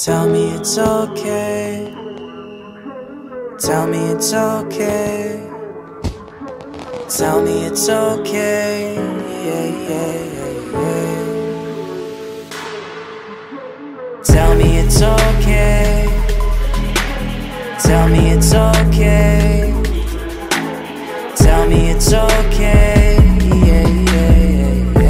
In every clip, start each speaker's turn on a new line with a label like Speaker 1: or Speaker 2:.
Speaker 1: Tell me it's okay. Tell me it's okay. Tell me it's okay. Yeah, yeah, yeah, yeah. Tell me it's okay. Tell me it's okay. Tell me it's okay. Yeah, yeah, yeah,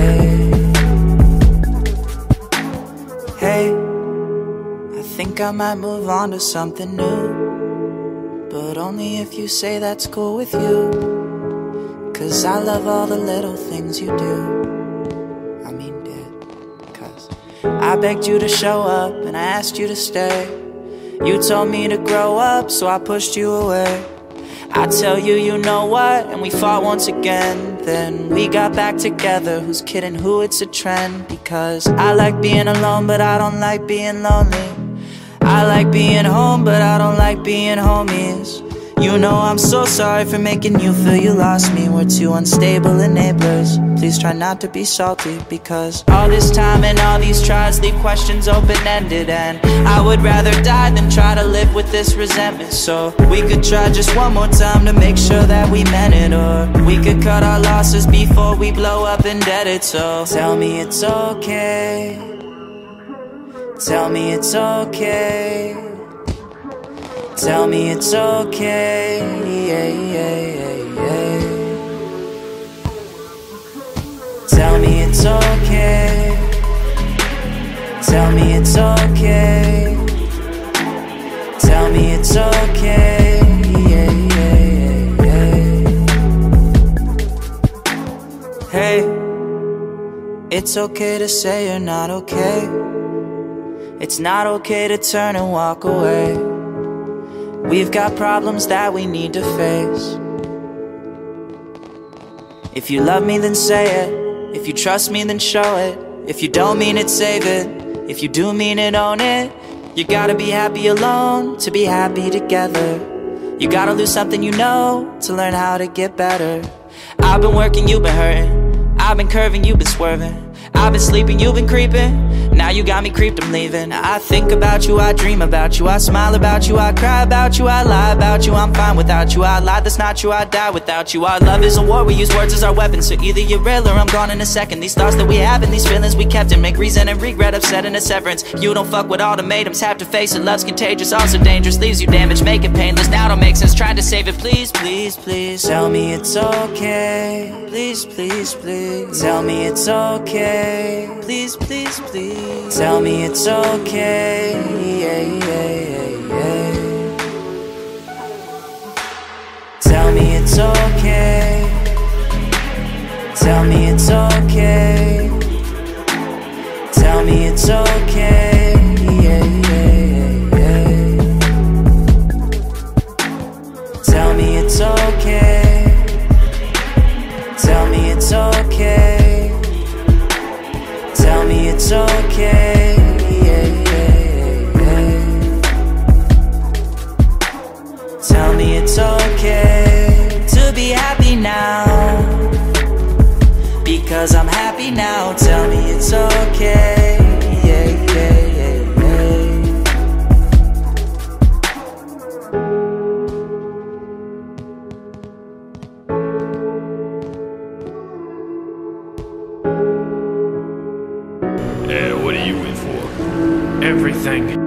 Speaker 1: yeah. Hey, I think I might move on to something new, but only if you say that's cool with you. 'Cause I love all the little things you do. I mean, did. 'Cause I begged you to show up and I asked you to stay. You told me to grow up, so I pushed you away. I tell you, you know what, and we fought once again. Then we got back together, who's kidding who, it's a trend. Because I like being alone, but I don't like being lonely. I like being home, but I don't like being homies. You know I'm so sorry for making you feel you lost me. We're two unstable enablers. Please try not to be salty, because all this time and all these tries leave questions open-ended. And I would rather die than try to live with this resentment. So we could try just one more time to make sure that we meant it. Or we could cut our losses before we blow up indebted. So tell me it's okay. Tell me it's okay. Tell me it's okay, yeah, yeah, yeah, yeah. Tell me it's okay. Tell me it's okay. Tell me it's okay, yeah, yeah, yeah, yeah. Hey, it's okay to say you're not okay. It's not okay to turn and walk away. We've got problems that we need to face. If you love me, then say it. If you trust me, then show it. If you don't mean it, save it. If you do mean it, own it. You gotta be happy alone to be happy together. You gotta lose something you know to learn how to get better. I've been working, you've been hurting. I've been curving, you've been swerving. I've been sleeping, you've been creeping. Now you got me creeped, I'm leaving. I think about you, I dream about you, I smile about you, I cry about you, I lie about you. I'm fine without you, I lie, that's not true, I die without you. Our love is a war, we use words as our weapons. So either you're real or I'm gone in a second. These thoughts that we have and these feelings we kept and make reason and regret upset in a severance. You don't fuck with ultimatums, have to face it. Love's contagious, also dangerous, leaves you damaged, make it painless. Now don't make sense, trying to save it. Please, please, please, tell me it's okay. Please, please, please, tell me it's okay. Please, please, please, tell me it's okay. Yeah, yeah, yeah, yeah. Tell me it's okay. Tell me it's okay. Tell me it's okay. Yeah, yeah, yeah, yeah. Tell me it's okay. Tell me it's okay. Tell me it's okay, yeah, yeah, yeah. Tell me it's okay to be happy now, because I'm happy now. Tell me it's okay, yeah, yeah, yeah, yeah.
Speaker 2: What are you in for? Everything.